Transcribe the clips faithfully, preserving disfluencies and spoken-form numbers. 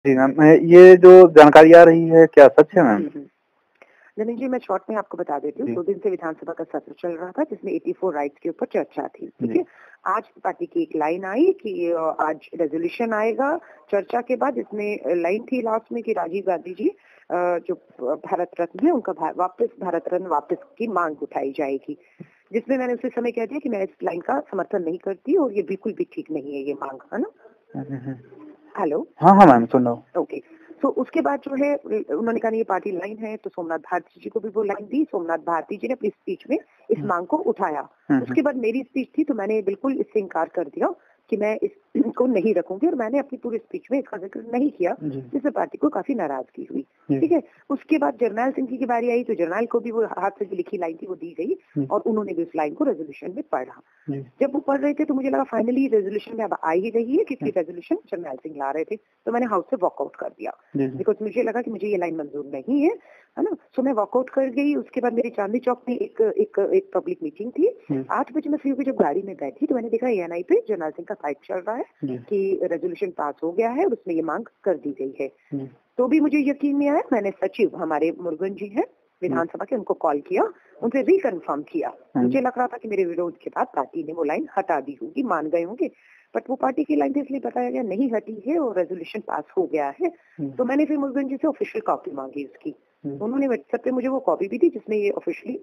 जी ma'am, अ, ये जो जानकारी आ रही है क्या सच है मैम? नहीं जी, मैं शॉर्ट में आपको बता देती हूँ। दो दिन से विधानसभा का सत्र चल रहा था जिसमें चौरासी राइट्स के ऊपर चर्चा थी, ठीक है। आज पार्टी की एक लाइन आई कि आज रेजोल्यूशन आएगा चर्चा के बाद। इसमें लाइन थी लास्ट में कि राजीव गांधी जी जो भारत रत्न है उनका भा, वापस भारत रत्न वापस की मांग उठाई जाएगी, जिसमें मैंने उसी समय कह दिया कि मैं इस लाइन का समर्थन नहीं करती और ये बिल्कुल भी ठीक नहीं है ये मांग, है ना। हेलो, हाँ हाँ मैम सुन रहा हूँ। ओके, तो उसके बाद जो है उन्होंने कहा ये पार्टी लाइन है, तो सोमनाथ भारती जी को भी वो लाइन दी। सोमनाथ भारती जी ने अपनी स्पीच में इस मांग को उठाया। उसके बाद मेरी स्पीच थी तो मैंने बिल्कुल इससे इनकार कर दिया कि मैं इसको नहीं रखूंगी, और मैंने अपनी पूरी स्पीच में इसका जिक्र नहीं किया, जिससे पार्टी को काफी नाराजगी हुई, ठीक है। उसके बाद जरनैल सिंह जी की बारी आई तो जरनैल को भी वो हाथ से जो लिखी लाइन थी वो दी गई और उन्होंने भी उस लाइन को रेजोल्यूशन में पढ़ा। जब वो पढ़ रहे थे तो मुझे लगा फाइनली रेजोल्यूशन में अब आ ही रही है, क्योंकि रेजोल्यूशन जरनैल सिंह ला रहे थे, तो मैंने हाउस से वॉकआउट कर दिया बिकॉज मुझे लगा कि मुझे ये लाइन मंजूर नहीं है, है ना। सो मैं वॉकआउट कर गई। उसके बाद मेरी चांदनी चौक में एक एक एक पब्लिक मीटिंग थी। आठ बजे मैं फ्री होकर जब गाड़ी में बैठी तो मैंने देखा एएनआई पे जरनैल सिंह का फाइट चल रहा है कि रेजोल्यूशन पास हो गया है और उसमें ये मांग कर दी गई है। तो भी मुझे यकीन नहीं आया। मैंने सचिव हमारे मुरुगन जी हैं विधानसभा के, उनको कॉल किया, उनसे रिकन्फर्म किया। मुझे लग रहा था कि मेरे विरोध के बाद पार्टी ने वो लाइन हटा दी होगी, मान गए होंगे, बट वो पार्टी की लाइन थी इसलिए बताया गया नहीं हटी है और रेजोल्यूशन पास हो गया है। तो मैंने फिर मुरुगन जी से ऑफिशियल कॉपी मांगी उसकी। उन्होंने व्हाट्सएप पे मुझे वो कॉपी भी दी जिसमें ये ऑफिशियली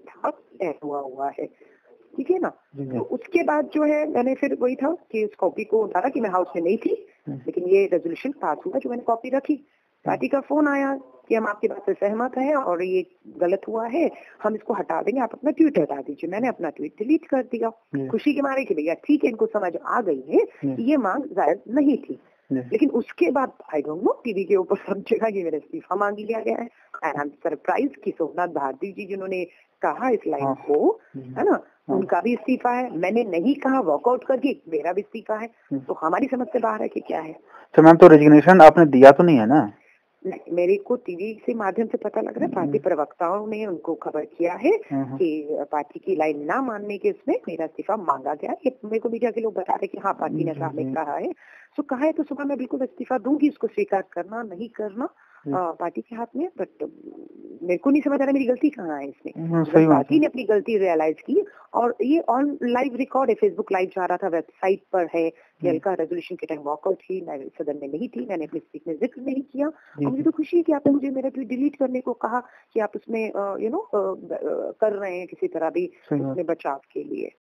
हुआ हुआ है, ठीक है ना। तो उसके बाद जो है मैंने फिर वही था कि उस कॉपी को उतारा कि मैं हाउस में नहीं थी, लेकिन ये रेजोल्यूशन पास हुआ जो मैंने कॉपी रखी। पार्टी का फोन आया कि हम आपकी बात से सहमत हैं और ये गलत हुआ है, हम इसको हटा देंगे, आप अपना ट्वीट हटा दीजिए। मैंने अपना ट्वीट डिलीट कर दिया खुशी के मारे कि भैया ठीक है, इनको समझ आ गई है कि ये मांग जायज नहीं थी। लेकिन उसके बाद आई डोंट नो टीवी के ऊपर समझेगा कि मेरा इस्तीफा मांग लिया गया है। एंड आई एम सरप्राइज कि सोमनाथ भारती जी जिन्होंने कहा इस लाइन को, है ना, उनका भी इस्तीफा है। मैंने नहीं कहा, वॉकआउट करके मेरा भी इस्तीफा है। तो हमारी समझ से बाहर है कि क्या है। तो मैम तो रेजिग्नेशन आपने दिया तो नहीं है ना? नहीं, मेरे को टीवी से माध्यम से पता लग रहा है, पार्टी प्रवक्ताओं ने उनको खबर किया है कि पार्टी की लाइन ना मानने के इसमें मेरा इस्तीफा मांगा गया। ये मेरे को मीडिया के लोग बता रहे कि हाँ पार्टी ने सामने कहा है। सो कहा है तो सुबह मैं बिल्कुल इस्तीफा दूंगी, इसको स्वीकार करना नहीं करना आ, पार्टी के हाथ में। बट मेरे को नहीं समझ आ रहा मेरी गलती कहाँ है इसमें। पार्टी ने अपनी गलती रियलाइज की और ये ऑन लाइव रिकॉर्ड है, फेसबुक लाइव जा रहा था, वेबसाइट पर है कि अलका रेजोल्यूशन के टाइम वॉकआउट थी, मैं सदन में नहीं थी, मैंने अपनी स्पीच में जिक्र नहीं किया। और मुझे तो खुशी है कि आपने मुझे मेरा ट्वीट डिलीट करने को कहा कि आप उसमें यू नो कर रहे हैं किसी तरह भी उसमें बचाव के लिए।